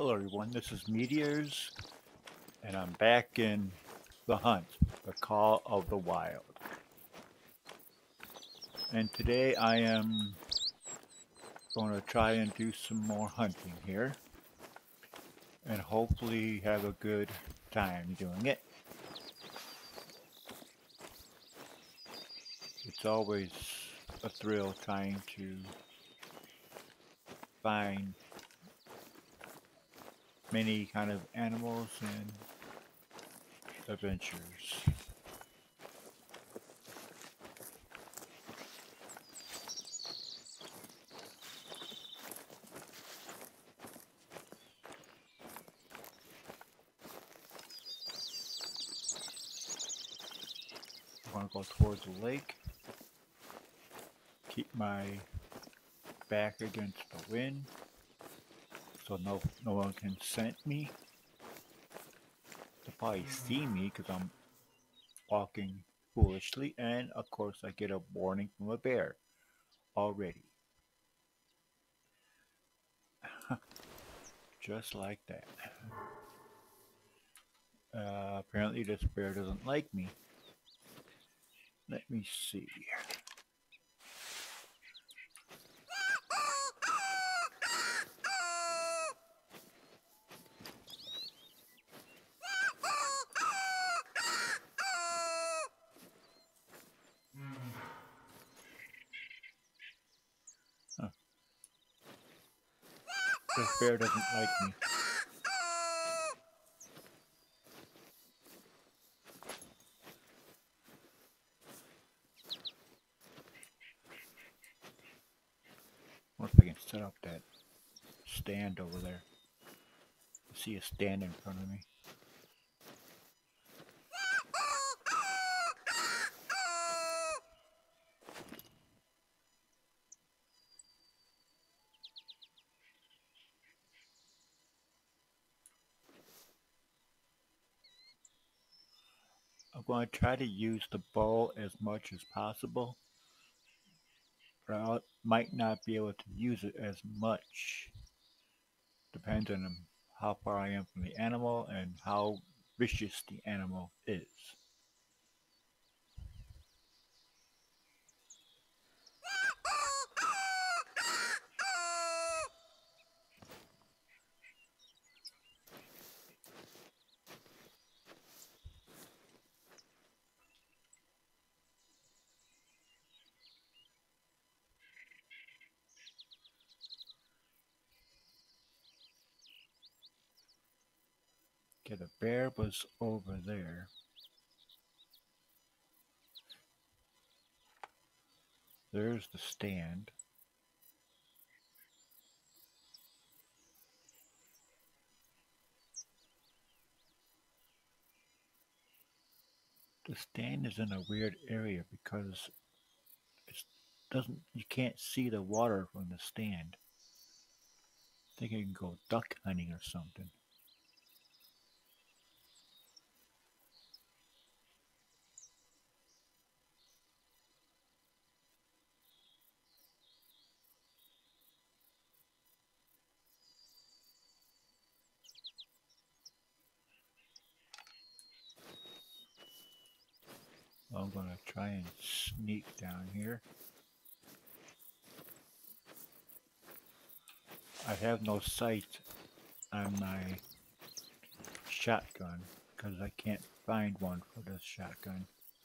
Hello everyone, this is Meteors, and I'm back in The Hunt, The Call of the Wild. And today I am going to try and do some more hunting here, and hopefully have a good time doing it. It's always a thrill trying to find many kind of animals and adventures. I'm going to go towards the lake, keep my back against the wind so no one can scent me. They'll probably see me because I'm walking foolishly, and of course I get a warning from a bear already. Just like that. Apparently this bear doesn't like me. Let me see. Huh, this bear doesn't like me. I wonder if I can set up that stand over there. I see a stand in front of me. I'm going to try to use the bow as much as possible, but I might not be able to use it as much. Depends on how far I am from the animal and how vicious the animal is. Okay, the bear was over there. There's the stand. The stand is in a weird area because it doesn't you can't see the water from the stand. I think you can go duck hunting or something. I'm gonna try and sneak down here. I have no sight on my shotgun because I can't find one for this shotgun.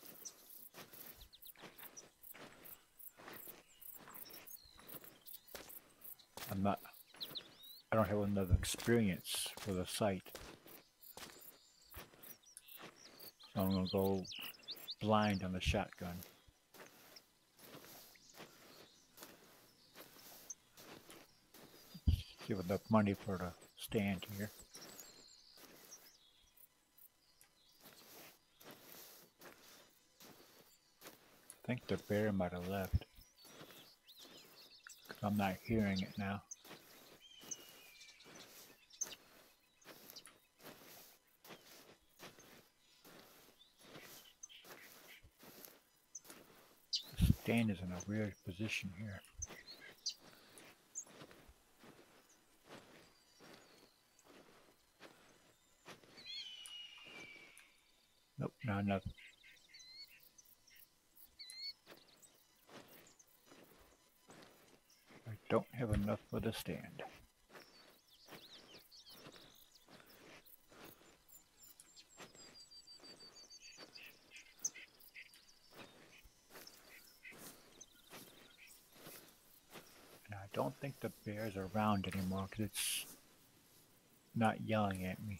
I'm not I don't have enough experience for the sight. So I'm gonna go blind on the shotgun. Give enough money for the stand here. I think the bear might have left. 'Cause I'm not hearing it now. The stand is in a weird position here. Not enough. I don't have enough for the stand. And I don't think the bear's around anymore because it's not yelling at me.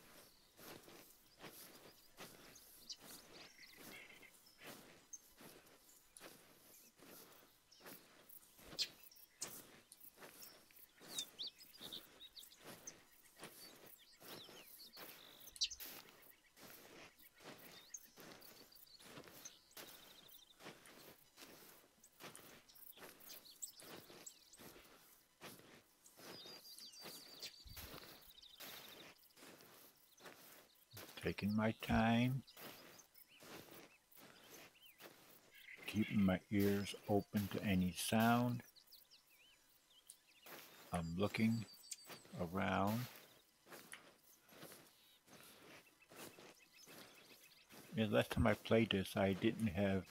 Taking my time, keeping my ears open to any sound. I'm looking around. Yeah, last time I played this, I didn't have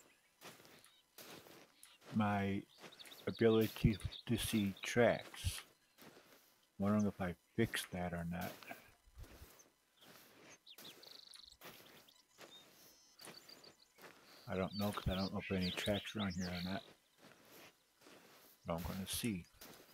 my ability to see tracks. Wondering if I fixed that or not. I don't know because I don't know if there are any tracks around here or not. But I'm going to see.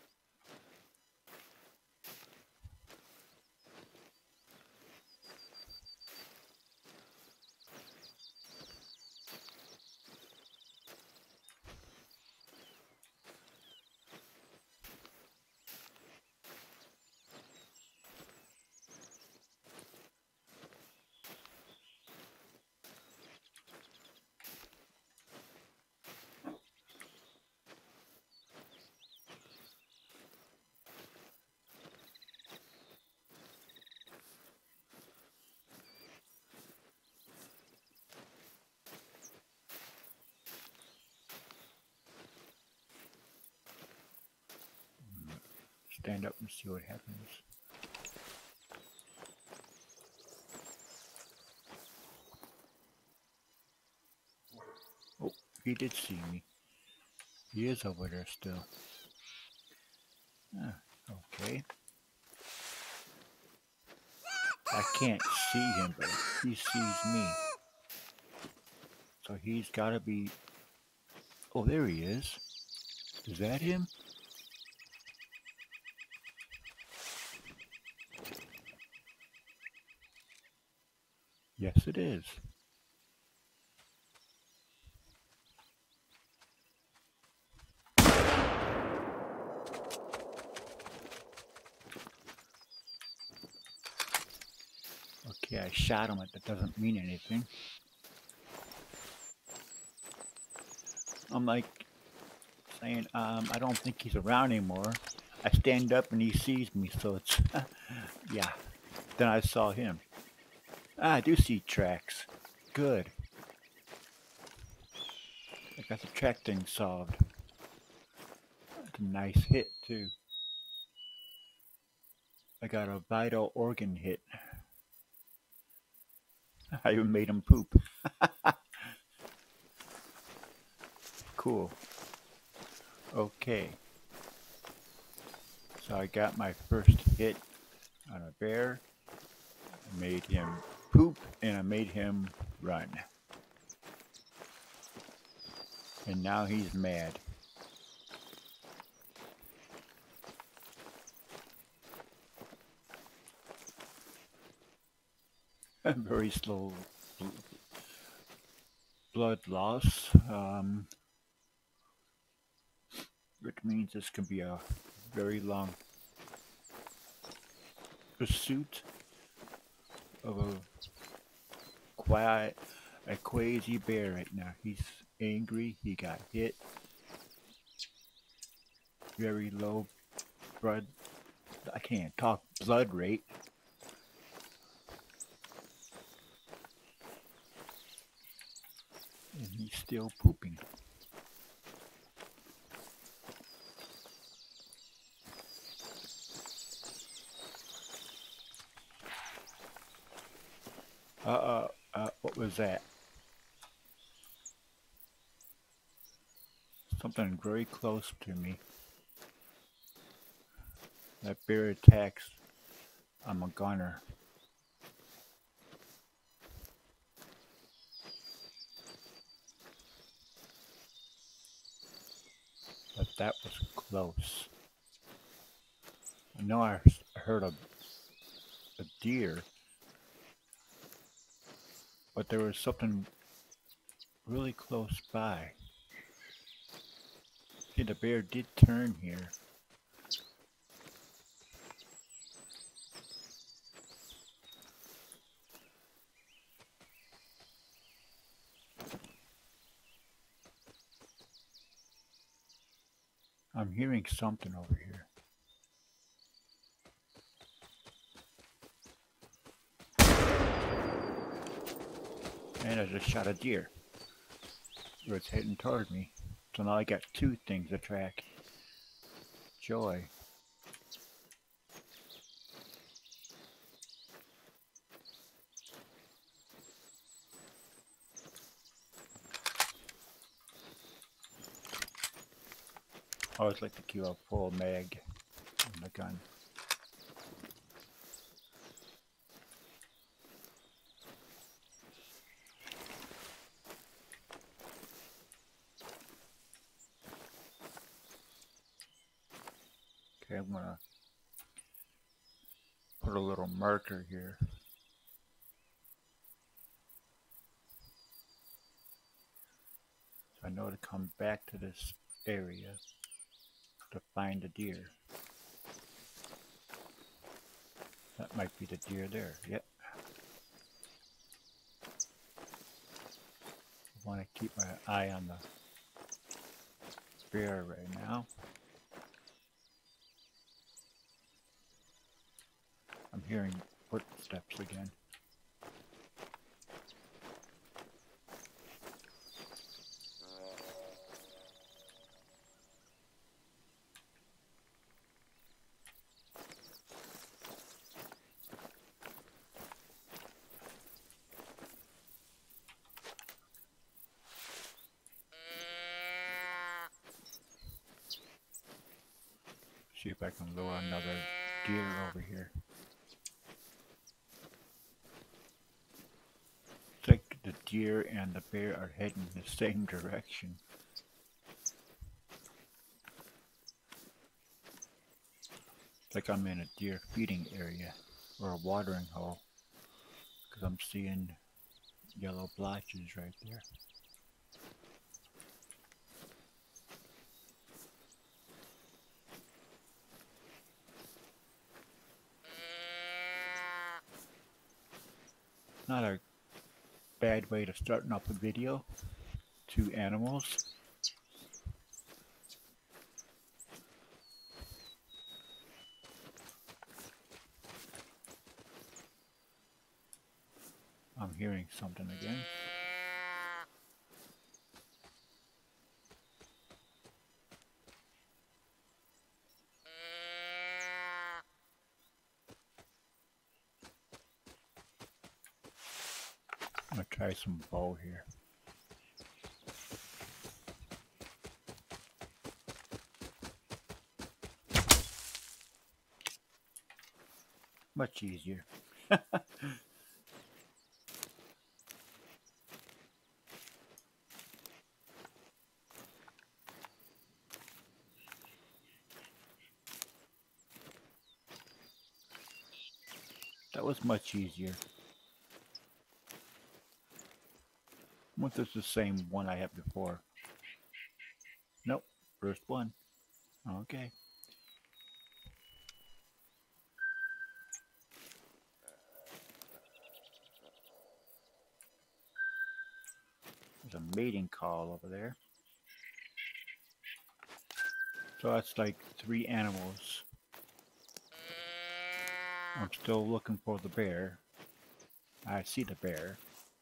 Stand up and see what happens. Oh, he did see me. He is over there still. Ah, okay. I can't see him, but he sees me. So he's got to be... Oh, there he is. Is that him? Yes, it is. Okay, I shot him, but that doesn't mean anything. I'm like saying, I don't think he's around anymore. I stand up and he sees me, so it's, yeah. Then I saw him. Ah, I do see tracks. Good. I got the track thing solved. That's a nice hit, too. I got a vital organ hit. I even made him poop. Cool. Okay. So I got my first hit on a bear. I made him poop and I made him run. And now he's mad. Very slow blood loss, which means this can be a very long pursuit of a crazy bear right now. He's angry, he got hit, very low blood, I can't talk, blood rate. And he's still pooping. was that? Something very close to me. That bear attacks. I'm a gunner. But that was close. I know I heard a deer, but there was something really close by. See, the bear did turn here. I'm hearing something over here. And I just shot a deer. It's heading toward me. So now I got two things to track. Joy. I always like to keep a full mag on the gun. Okay, I'm gonna put a little marker here. I know to come back to this area to find the deer. That might be the deer there. Yep. I want to keep my eye on the bear right now. I'm hearing footsteps again. See if I can lure another deer over here. It's like the deer and the bear are heading the same direction. It's like I'm in a deer feeding area or a watering hole because I'm seeing yellow blotches right there. Not a bad way to starting up a video. Two animals. I'm hearing something again. I'm gonna try some bow here. Much easier. That was much easier. I wonder if it's the same one I had before. Nope, first one. Okay. There's a mating call over there. So that's like 3 animals. I'm still looking for the bear. I see the bear.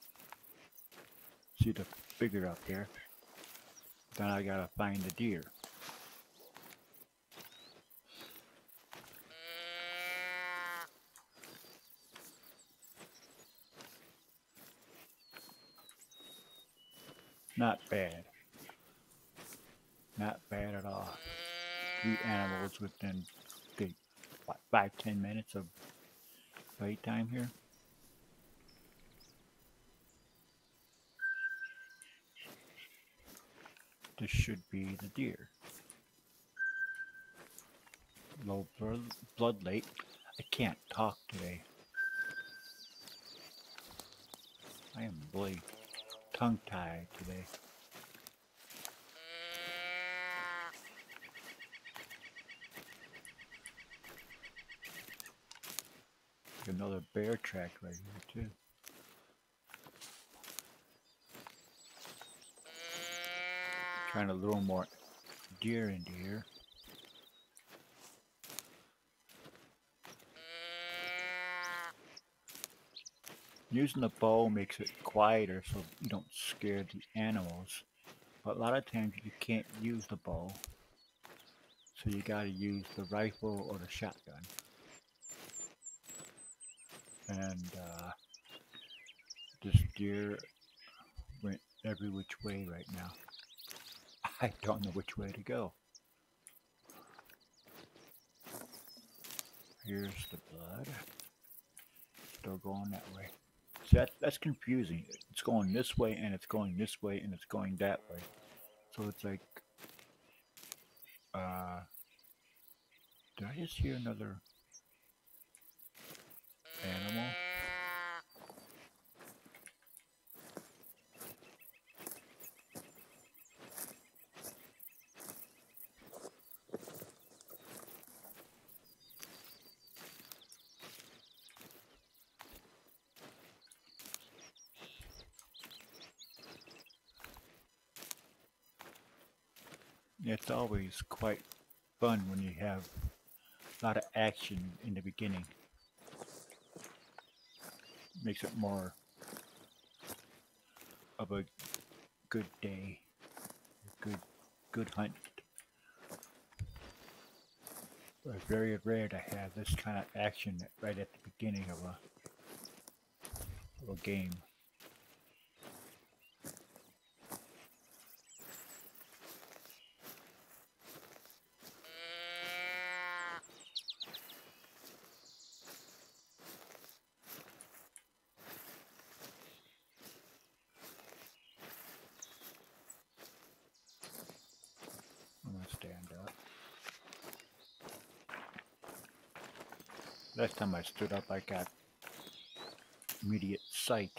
See the figure up there. Then I gotta find the deer. not bad. Not bad at all. 3 animals within the, what, 5-10 minutes of playtime here. This should be the deer. Low blood rate. I can't talk today. I am really tongue-tied today. Another bear track right here too. Trying to lure more deer into here. Using the bow makes it quieter so you don't scare the animals. But a lot of times you can't use the bow. So you gotta use the rifle or the shotgun. And this deer went every which way right now. I don't know which way to go. Here's the blood. Still going that way. See, that's confusing. It's going this way and it's going this way and it's going that way. So it's like, did I just hear another animal? It's always quite fun when you have a lot of action in the beginning. Makes it more of a good day, a good hunt. It's very rare to have this kind of action right at the beginning of a game. I'm gonna stand up. Last time I stood up, I got immediate sight.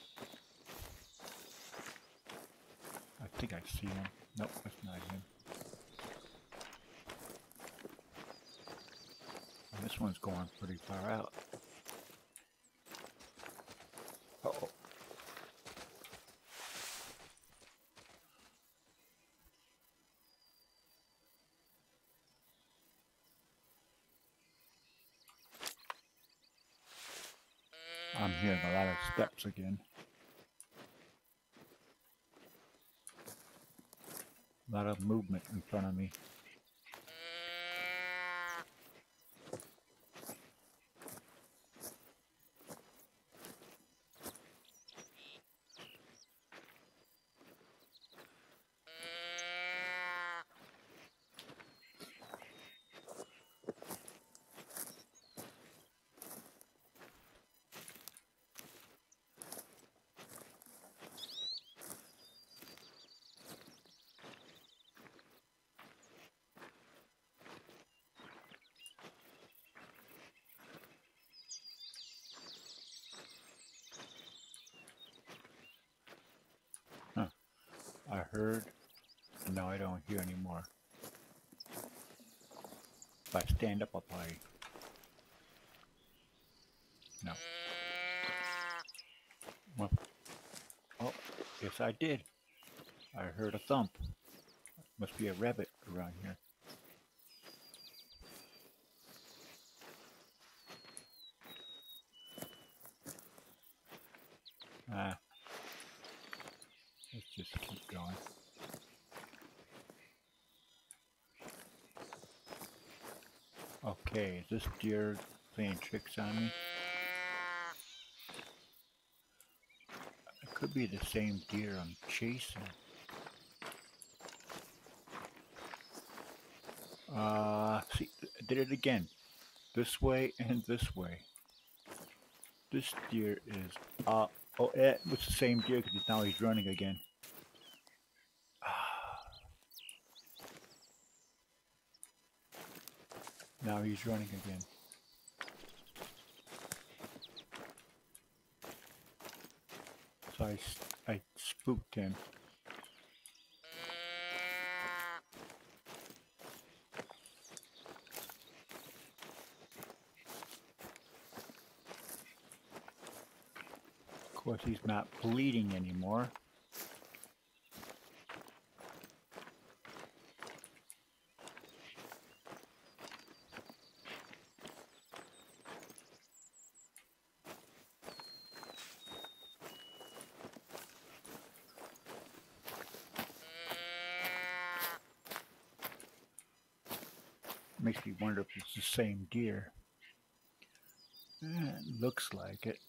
I think I see him. Nope, that's not him. And this one's going pretty far out. Uh-oh. I'm hearing a lot of steps again. A lot of movement in front of me. Huh. I heard, and now I don't hear anymore. If I stand up, I'll probably... No. Well, oh, yes I did. I heard a thump. Must be a rabbit around here. Ah, let's just keep going. Okay, is this deer playing tricks on me? It could be the same deer I'm chasing. See, I did it again. This way and this way. This deer is, oh, it was the same deer because now he's running again. Now he's running again. So I spooked him. Of course, he's not bleeding anymore. Makes me wonder if it's the same deer. It looks like it.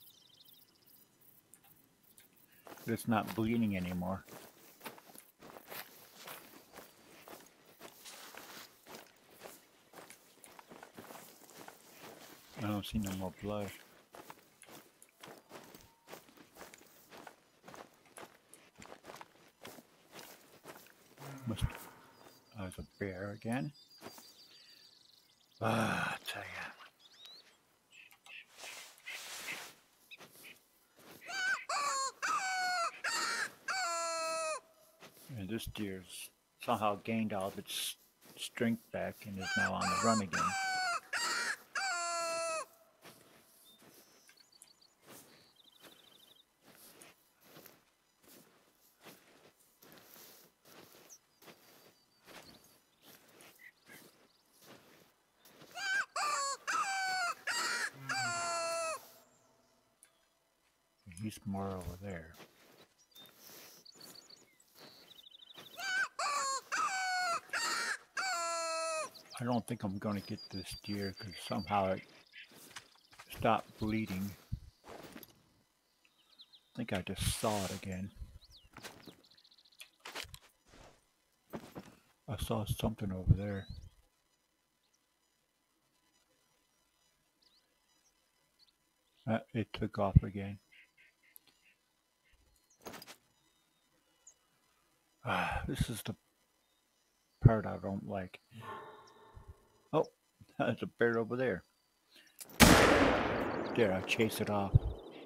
But it's not bleeding anymore. I don't see no more blood. There's a bear again. I tell ya. And this deer's somehow gained all of its strength back and is now on the run again. He's more over there. I don't think I'm going to get this deer because somehow it stopped bleeding. I think I just saw it again. I saw something over there. It took off again. This is the part I don't like. Oh, there's a bear over there. There, I chase it off.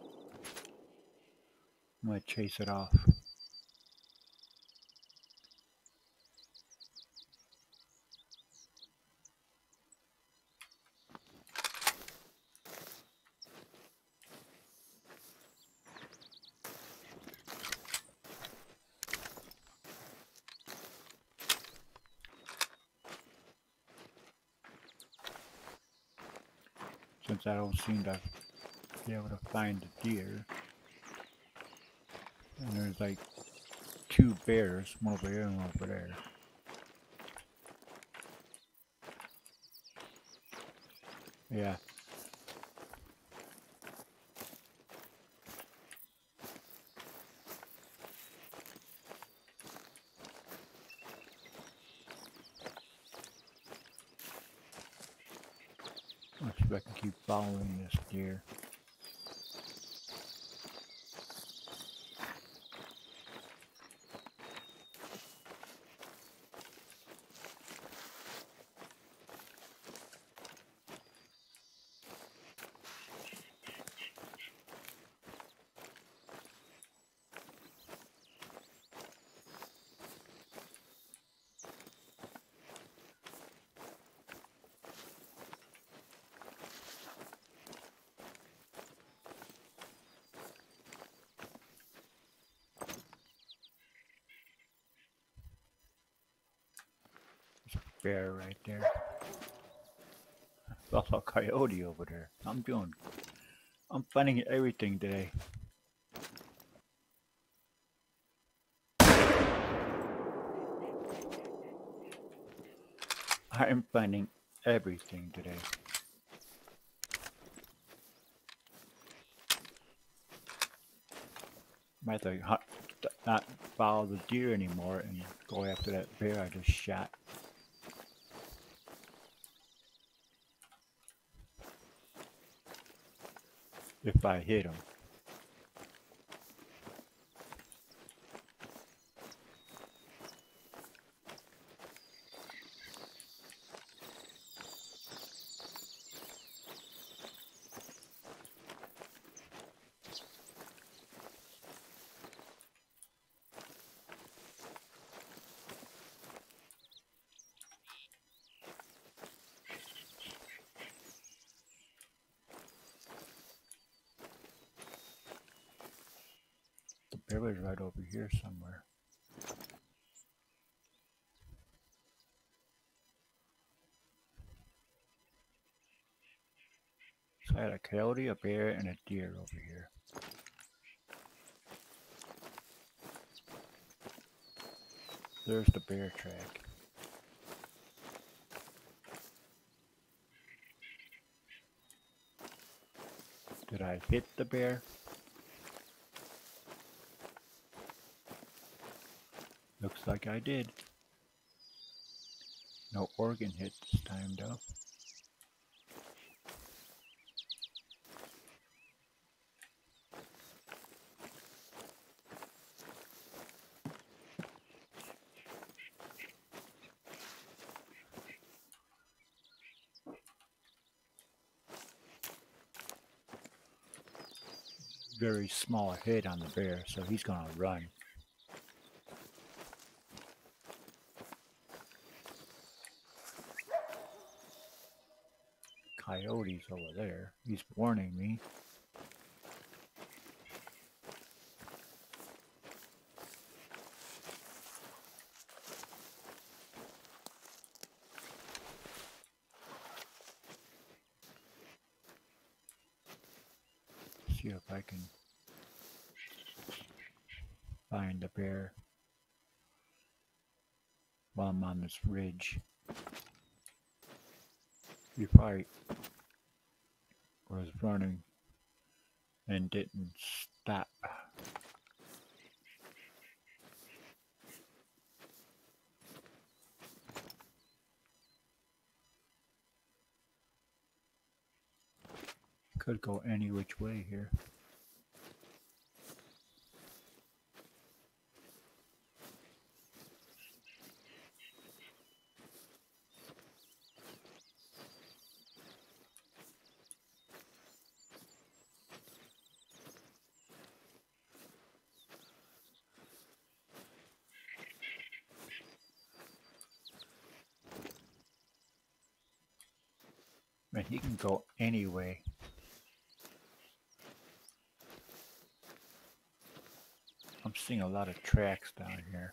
I'm gonna chase it off. Since I don't seem to be able to find the deer. And there's like two bears, one over here and one over there. Yeah. Let's see if I can keep following this deer. Bear right there. There's also a coyote over there. I'm finding everything today. I'm finding everything today. Might have to not follow the deer anymore and go after that bear I just shot. if I hit him. The bear was right over here somewhere. So I had a coyote, a bear, and a deer over here. There's the bear track. Did I hit the bear? Looks like I did. No organ hit this time though. Very small hit on the bear, so he's gonna run. Coyote's over there. He's warning me. See if I can find the bear while I'm on this ridge. He probably was running and didn't stop. Could go any which way here. And he can go any way. I'm seeing a lot of tracks down here.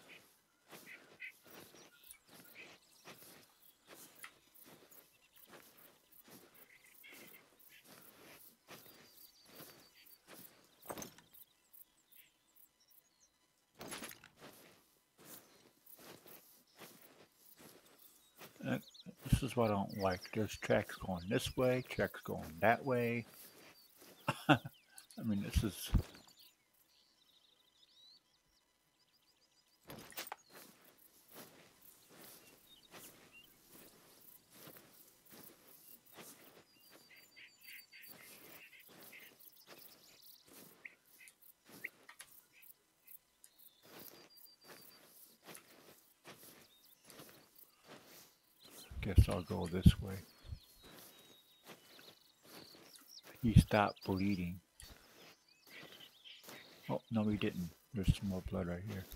This is what I don't like. There's tracks going this way, tracks going that way. I mean, this is... Guess I'll go this way. He stopped bleeding. Oh, no he didn't. There's some more blood right here.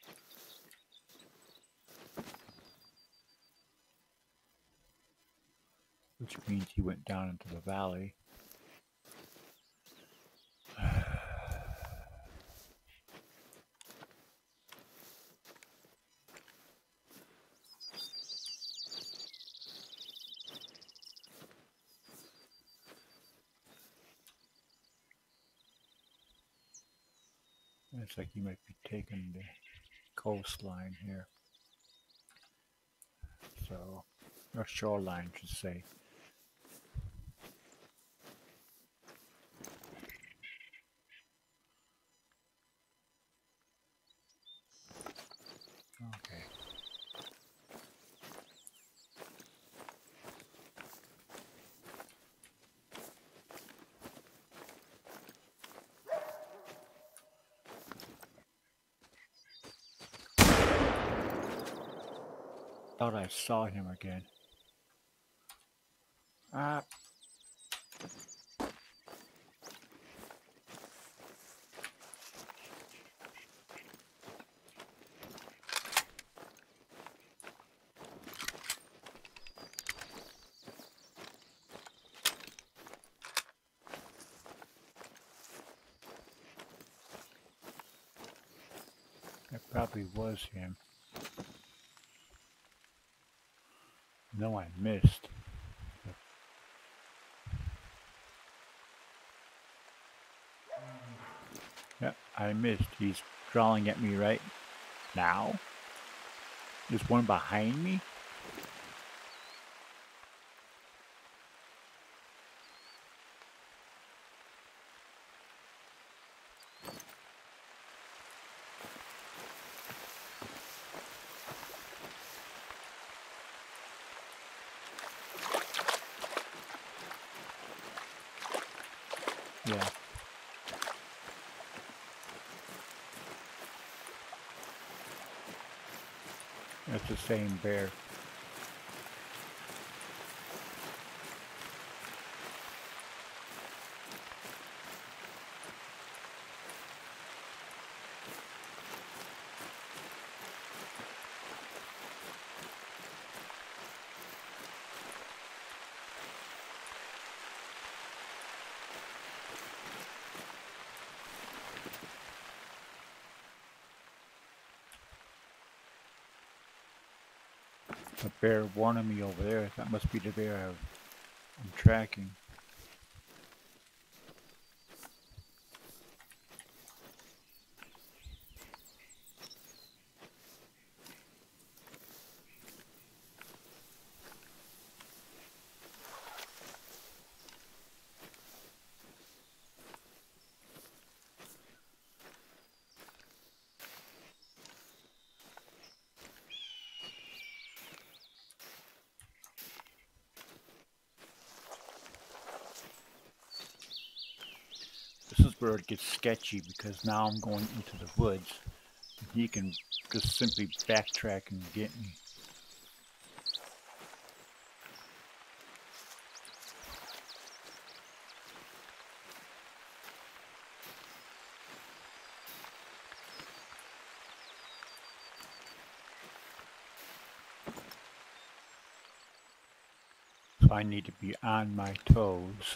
Which means he went down into the valley. Looks like he might be taking the coastline here. So, or shoreline, should say. Okay. thought I saw him again. Ah, that probably was him. No, I missed. Yep, I missed. He's growling at me right now. There's one behind me. Yeah, that's the same bear. The bear warning me over there. That must be the bear I'm tracking. This is where it gets sketchy because now I'm going into the woods. And he can just simply backtrack and get me. So I need to be on my toes.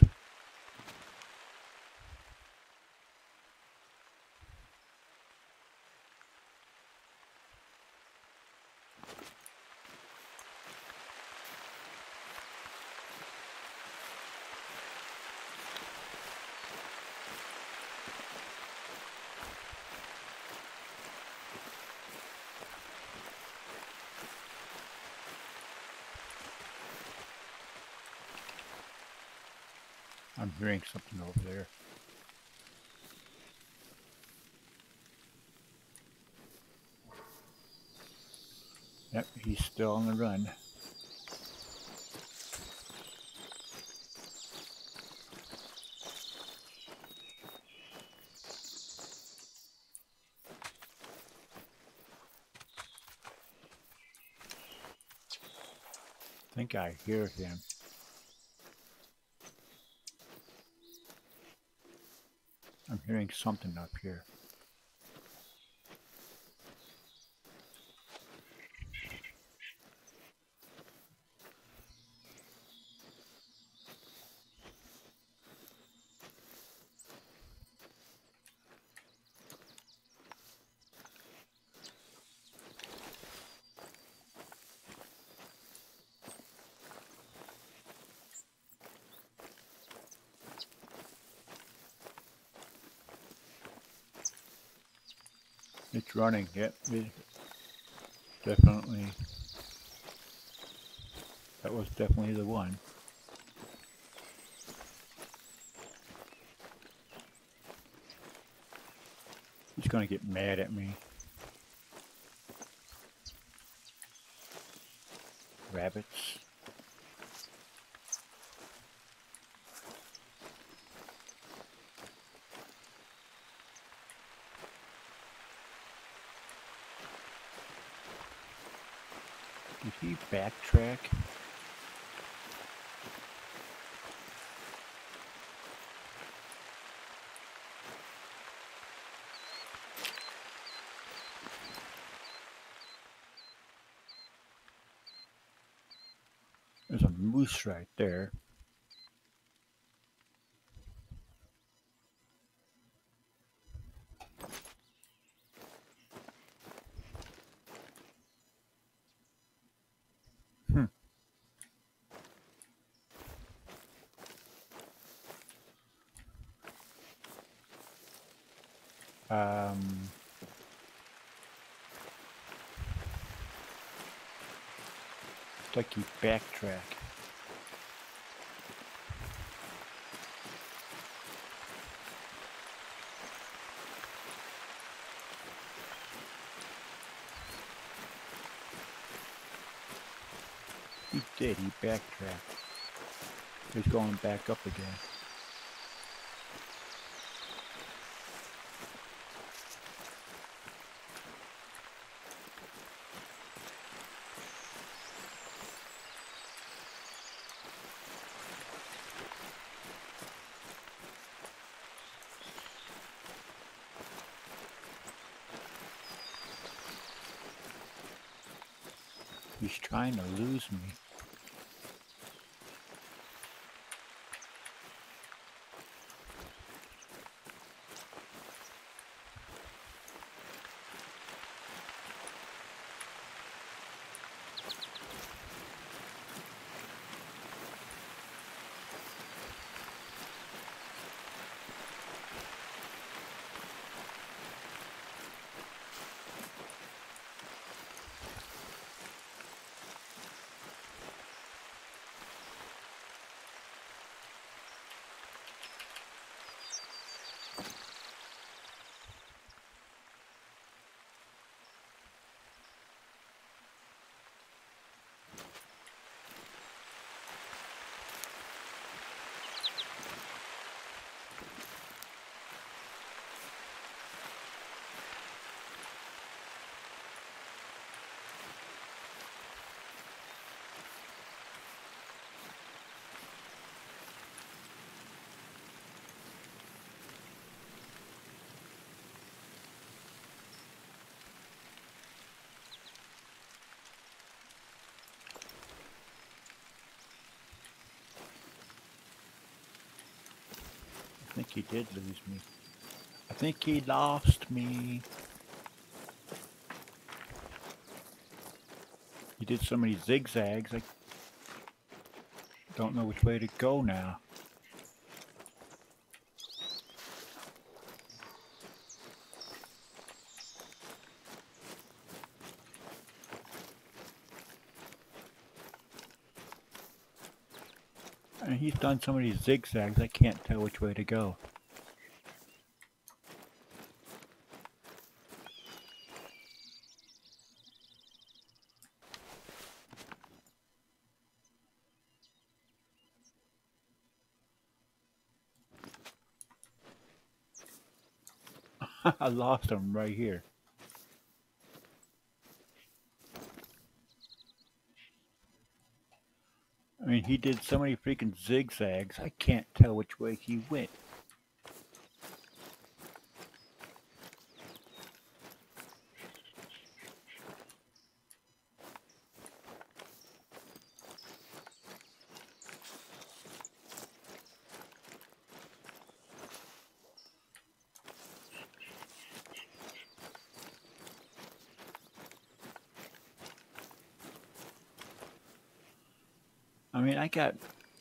I'm hearing something over there. Yep, he's still on the run. I think I hear him. I'm hearing something up here. It's running. Yep, definitely. That was definitely the one. He's gonna get mad at me. Rabbits. Did he backtrack? There's a moose right there. Hmm. Um, it's like he backtracked. He did, he backtracked. He's going back up again. He's trying to lose me. I think he did lose me. I think he lost me. He did so many zigzags, I don't know which way to go now. And he's done so many zigzags, I can't tell which way to go. I lost him right here. I mean, he did so many freaking zigzags, I can't tell which way he went. I mean, I got...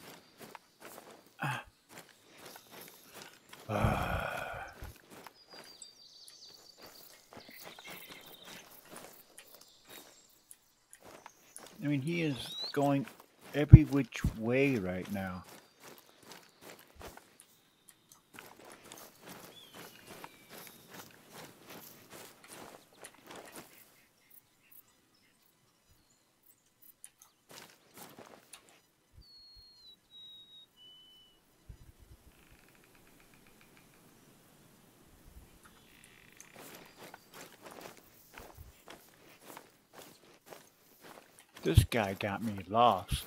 I mean, he is going every which way right now. This guy got me lost.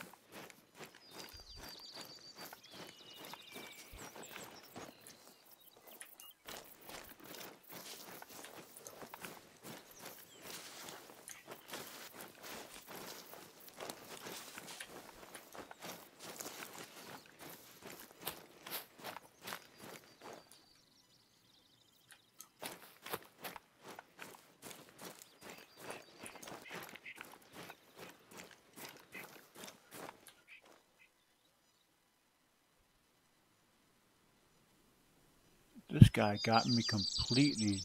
This guy got me completely.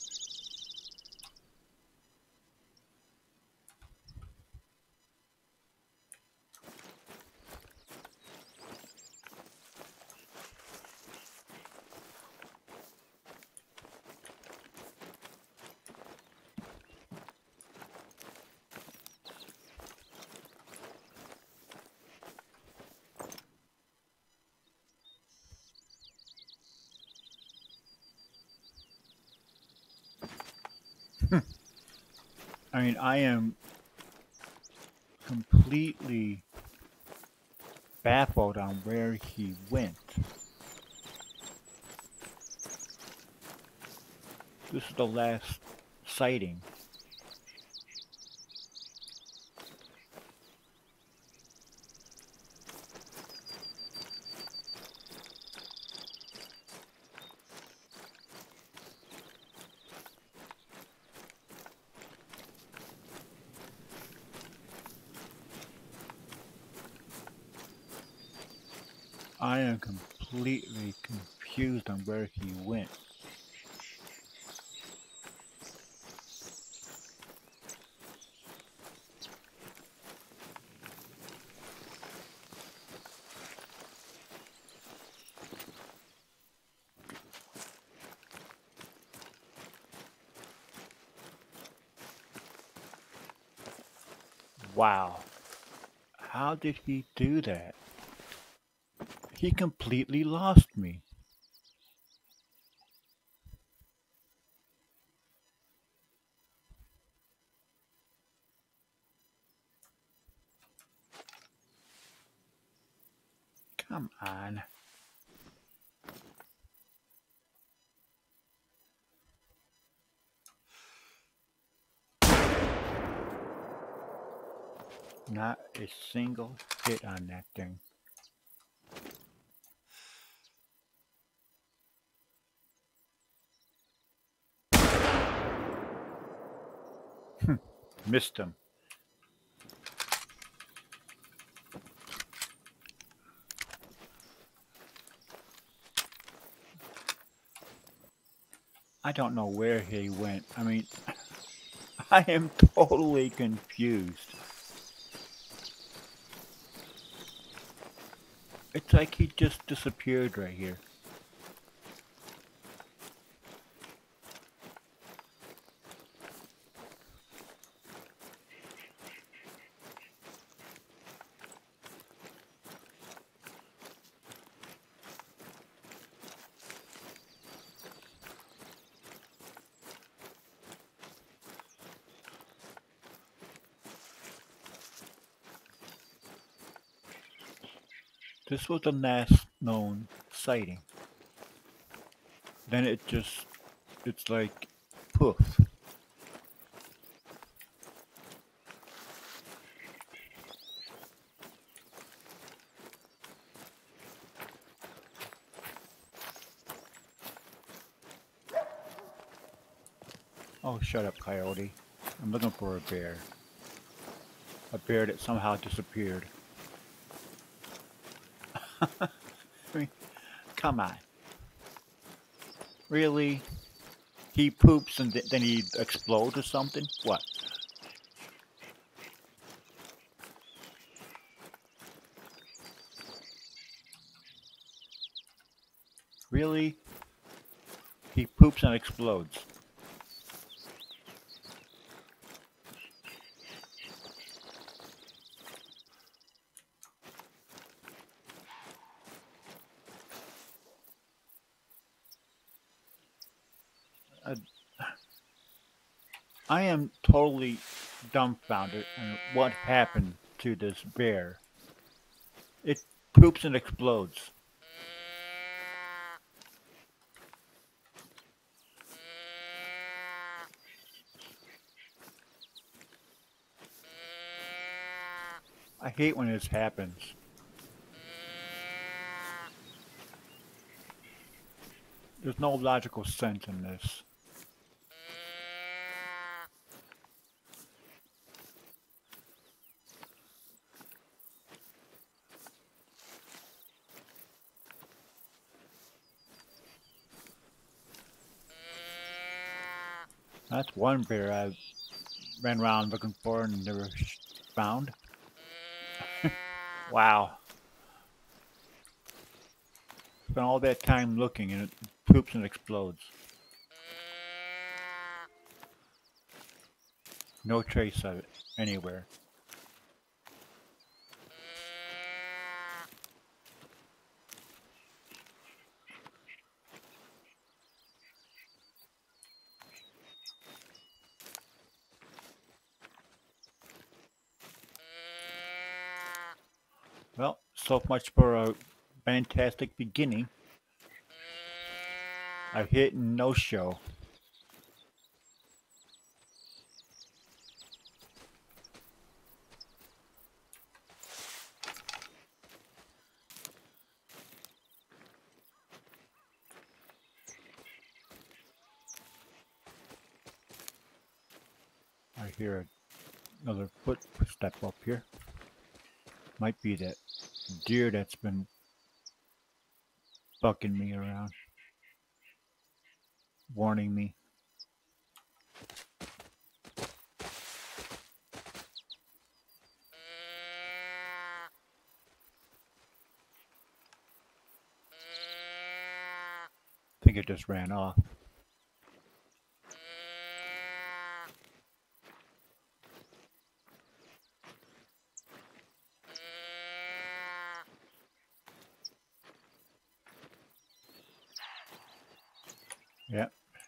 I mean, I am completely baffled on where he went. This is the last sighting. I am completely confused on where he went. Wow. How did he do that? He completely lost me. Come on. Not a single hit on that thing. Missed him. I don't know where he went. I mean, I am totally confused. It's like he just disappeared right here. This was the last known sighting. Then it's like poof. Oh, shut up, coyote. I'm looking for a bear. A bear that somehow disappeared. I mean, come on. Really? He poops and then he explodes or something? What? Really? He poops and explodes. I am totally dumbfounded on what happened to this bear. It poops and explodes. I hate when this happens. There's no logical sense in this. That's one bear I ran around looking for and never found. Wow. Spent all that time looking and it poops and explodes. No trace of it anywhere. Well, so much for a fantastic beginning. I hit no show. I hear another footstep up here. Might be that deer that's been bucking me around, warning me. I think it just ran off. Yeah.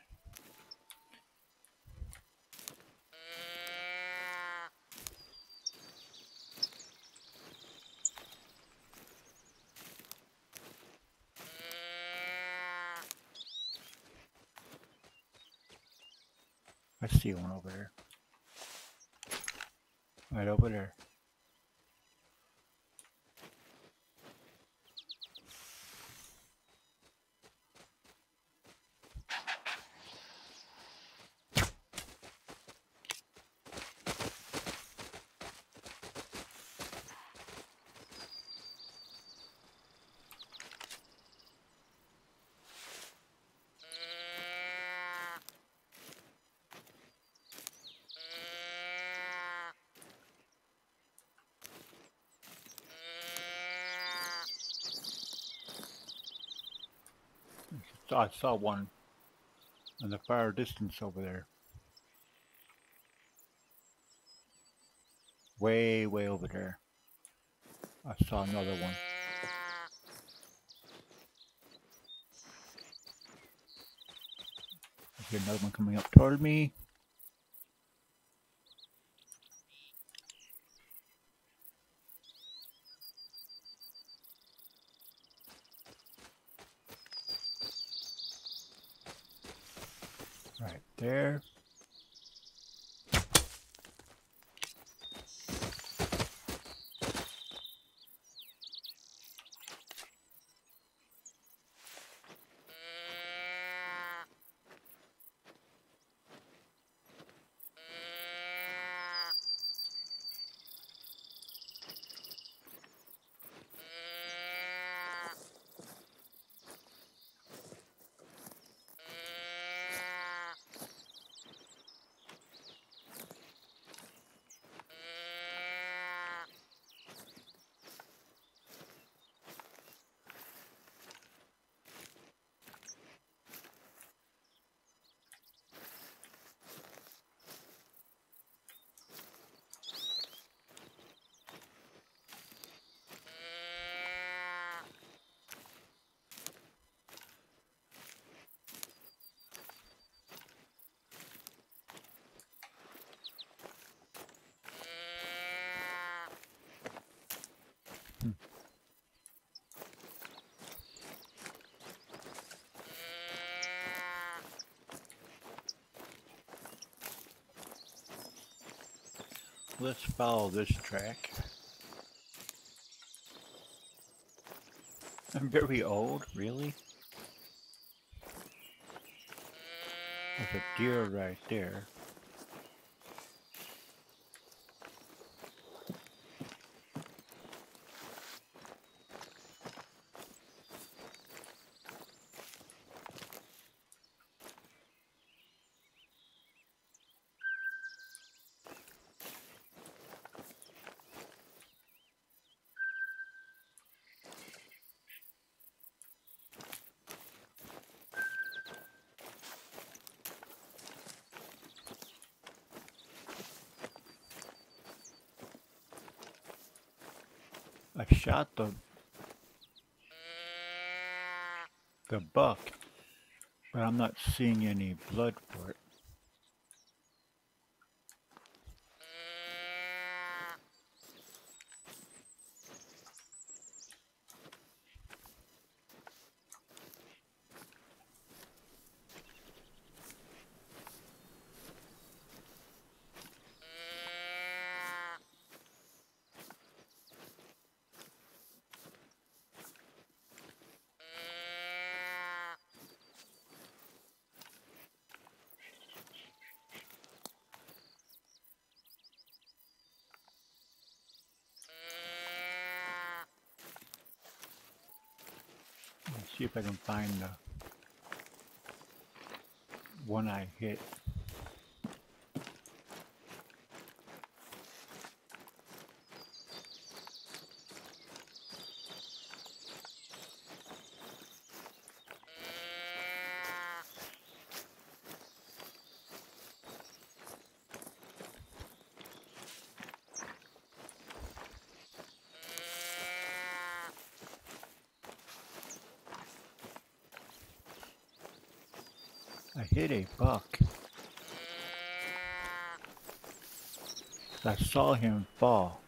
I see one over there. Right over there. I saw one in the far distance over there. Way, way over there. I saw another one. I hear another one coming up toward me. Right there. Let's follow this track. I'm very old, really? There's a deer right there. I shot the buck, but I'm not seeing any blood for it. Let's see if I can find the one I hit. I hit a buck. I saw him fall.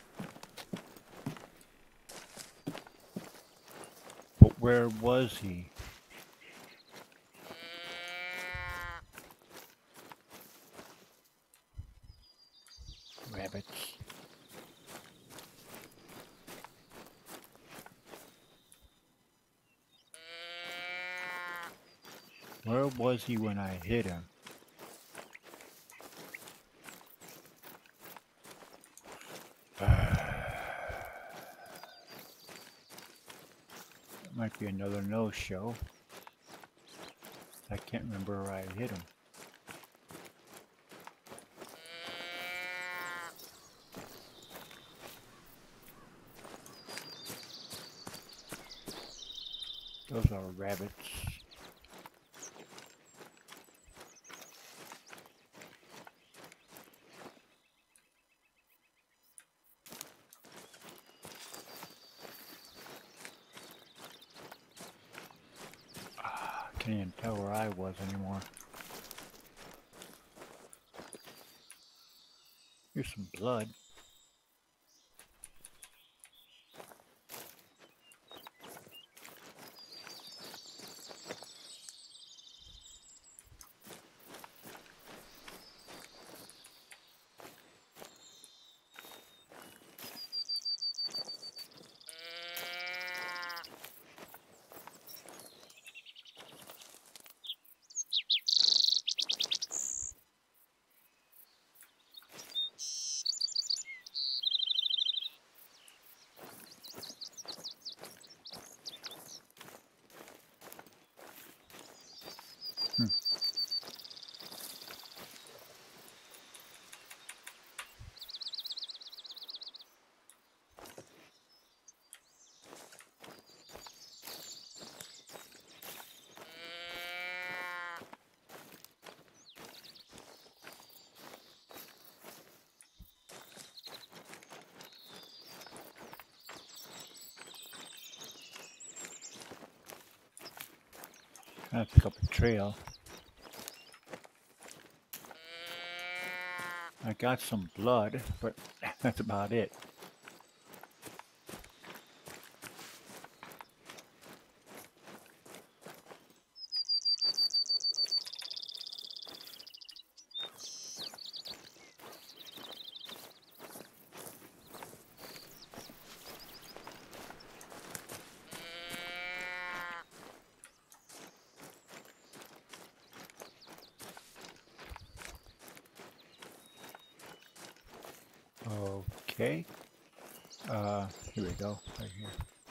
But where was he? Rabbits. Where was he when I hit him? That might be another no-show. I can't remember where I hit him. Those are rabbits. Can't even tell where I was anymore. Here's some blood. I pick up a trail. I got some blood, but that's about it. Okay. Here we go. Right here.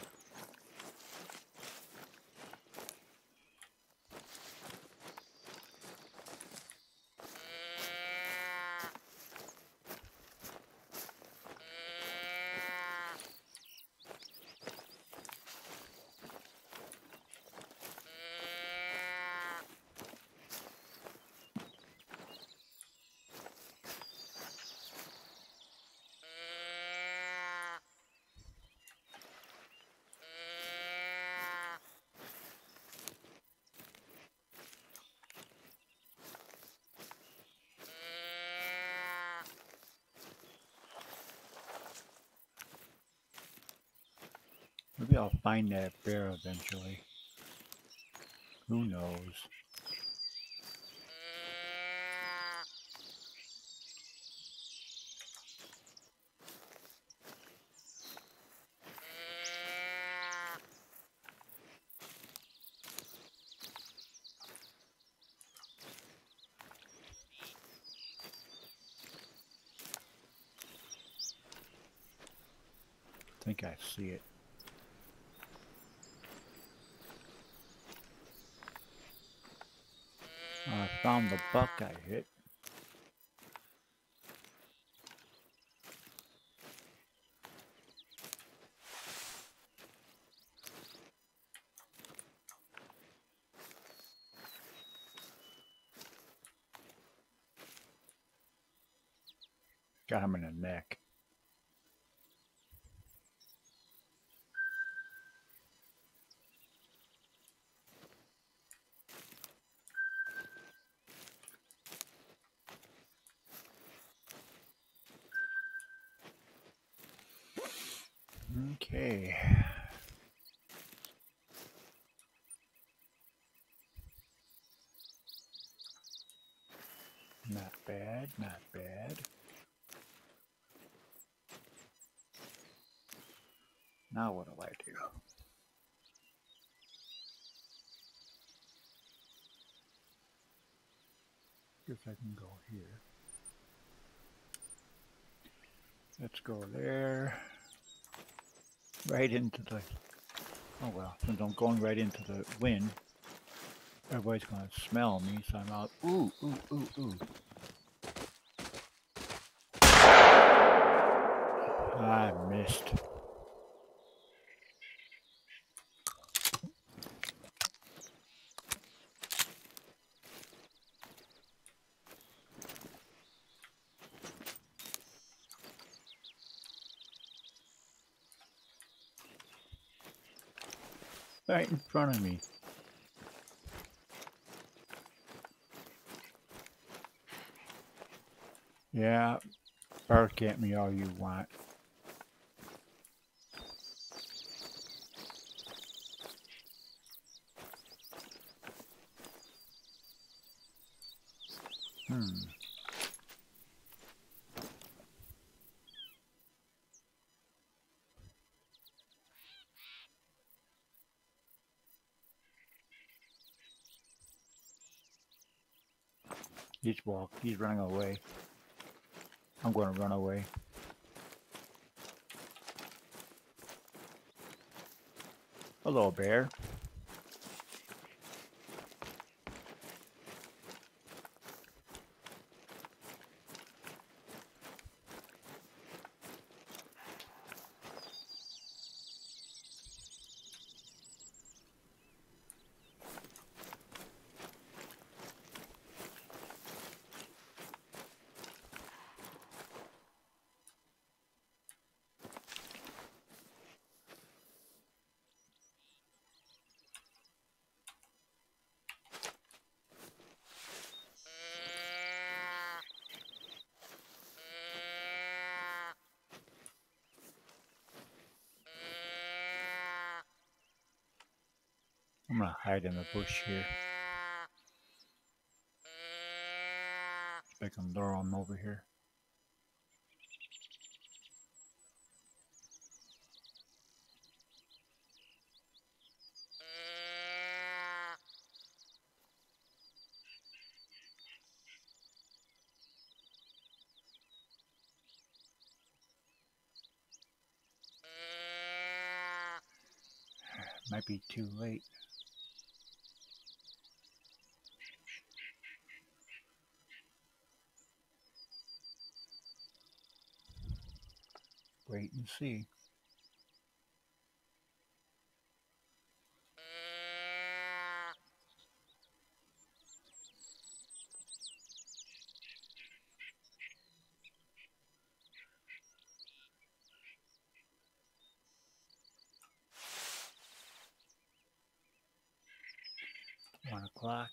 Maybe I'll find that bear eventually. Who knows? I think I see it. I found the buck I hit. Got him in the neck. Okay. Not bad, not bad. Now what do I do? Guess I can go here. Let's go there. Right into the... Oh well, since I'm going right into the wind, everybody's gonna smell me, so I'm out. Ooh, ooh, ooh, ooh. I missed. Right in front of me. Yeah, bark at me all you want. He's running away. I'm going to run away. Hello, bear. I'm going to hide in the bush here. I can lure him over here. Might be too late. Wait and see. One o'clock.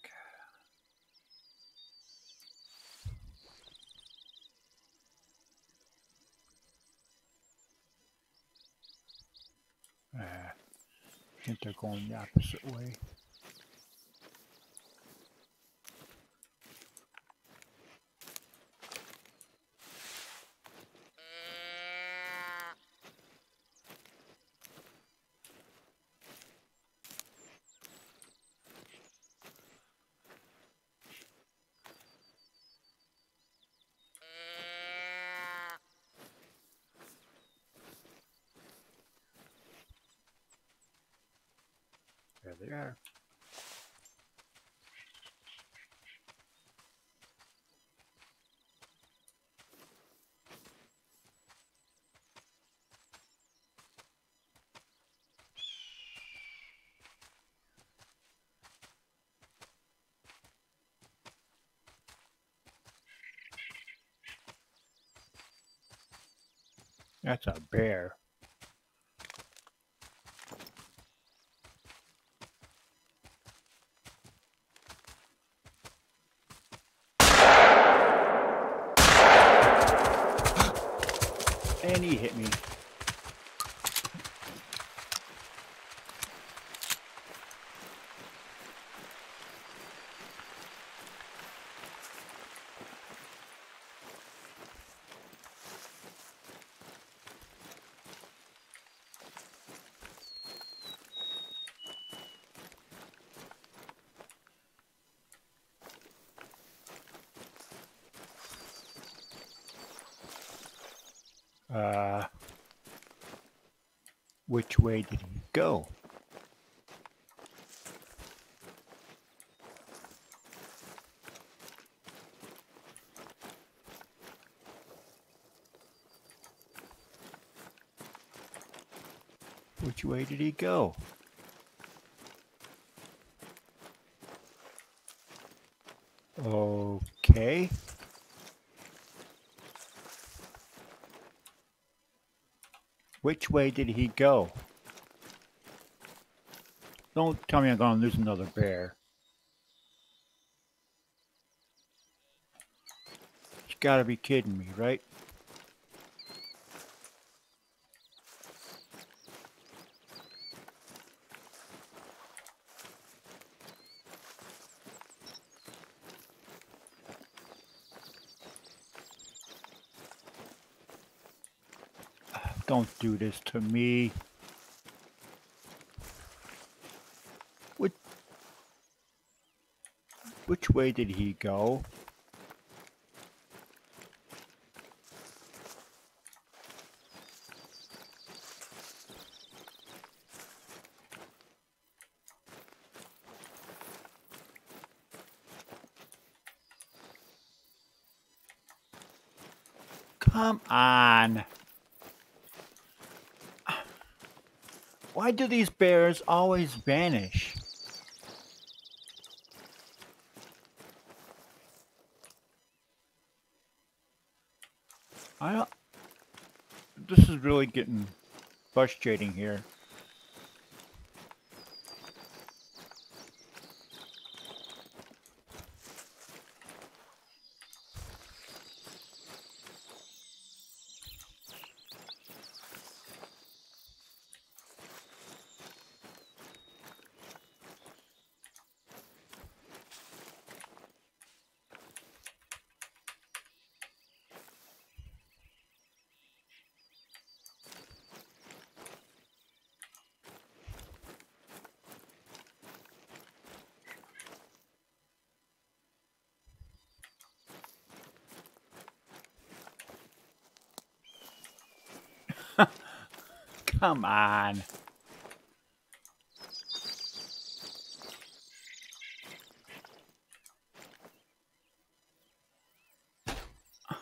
I think they're going the opposite way. There they are. That's a bear. And he hit me. Which way did he go? Which way did he go? Okay. Which way did he go? Don't tell me I'm going to lose another bear. You gotta be kidding me, right? Don't do this to me. Which way did he go? Come on. Why do these bears always vanish? I don't. This is really getting frustrating here. Come on.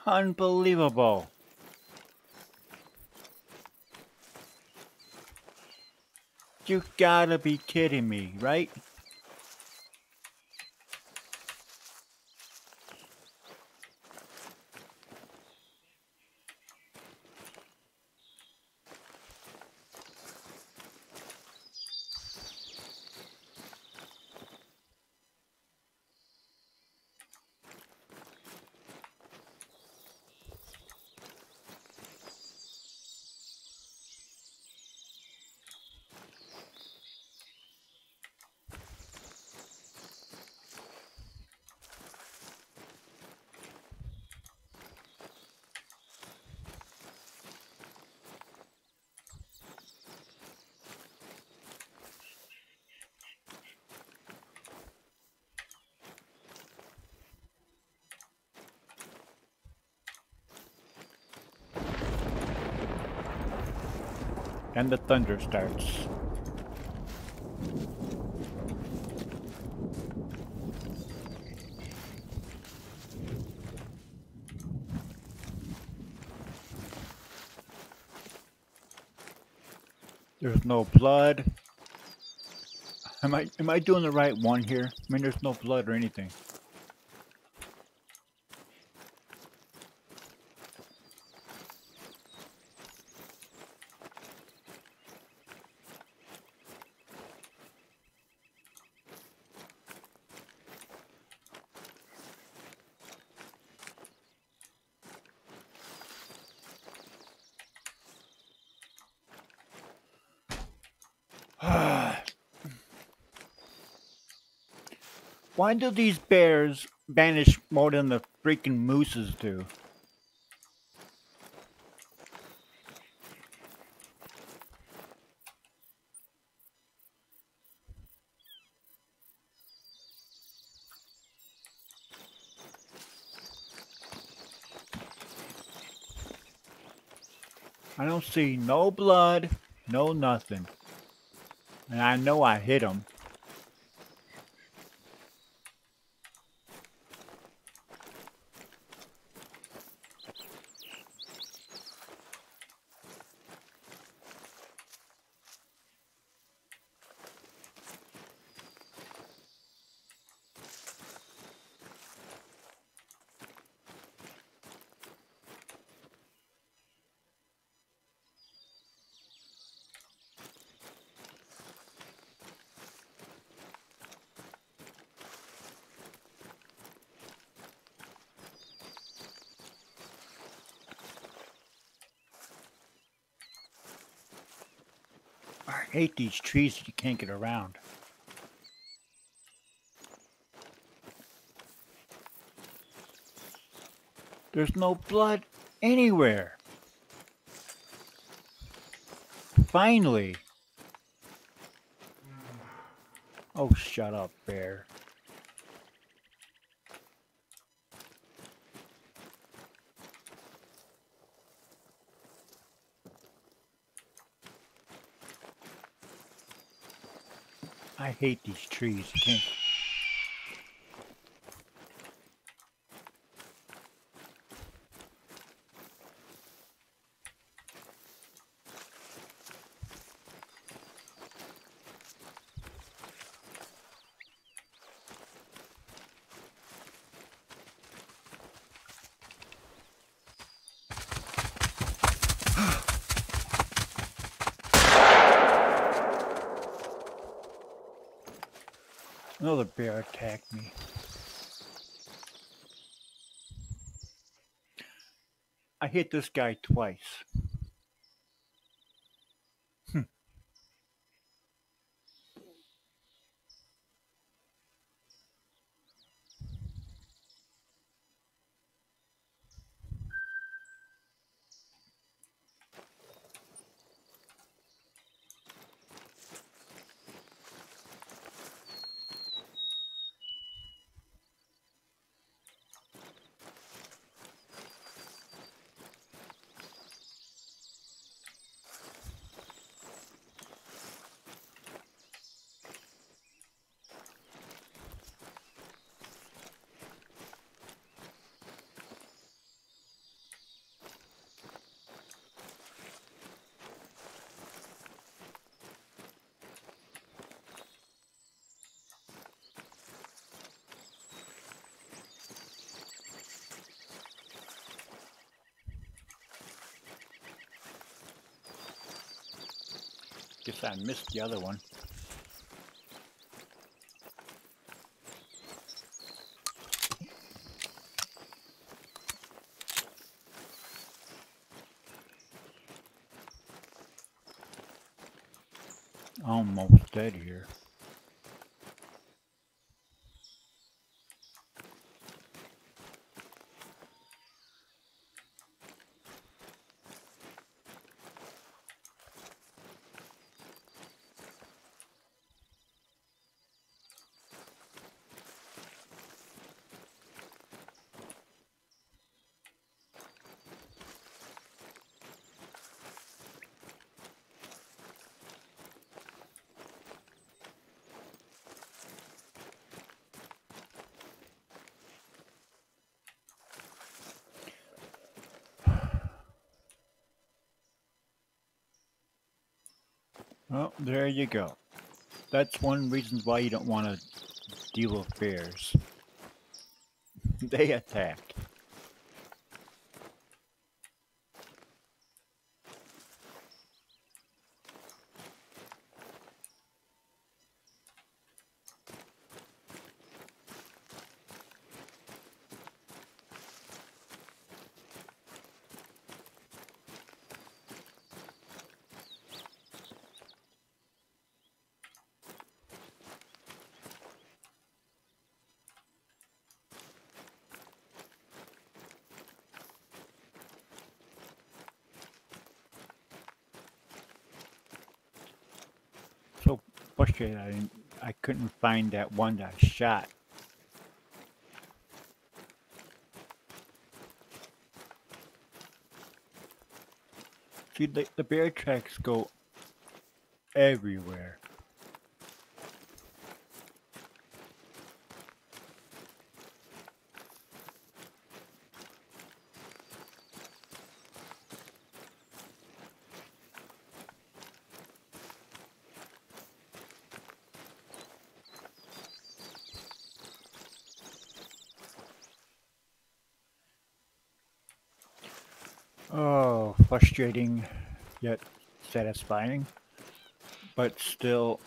Unbelievable. You gotta be kidding me, right? And the thunder starts. There's no blood. Am I doing the right one here? I mean, there's no blood or anything. Why do these bears vanish more than the freaking mooses do? I don't see no blood, no nothing. And I know I hit them. I hate these trees that you can't get around. There's no blood anywhere. Finally. Oh, shut up, bear. I hate these trees. You can't. Another bear attacked me. I hit this guy twice. Guess I missed the other one. Almost dead here. Well, there you go. That's one reason why you don't want to deal with bears. They attack. So frustrated I couldn't find that one that I shot. See, the bear tracks go everywhere. Oh, frustrating yet satisfying. But still,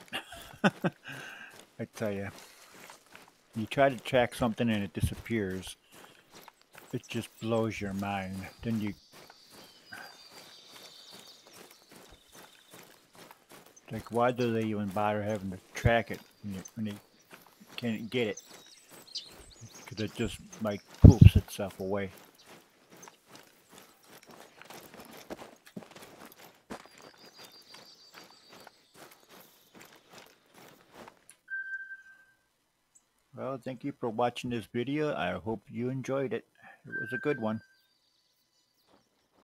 I tell you, you try to track something and it disappears. It just blows your mind. Then you like, why do they even bother having to track it when they can't get it? Because it just like poops itself away. Well, thank you for watching this video. I hope you enjoyed it. It was a good one.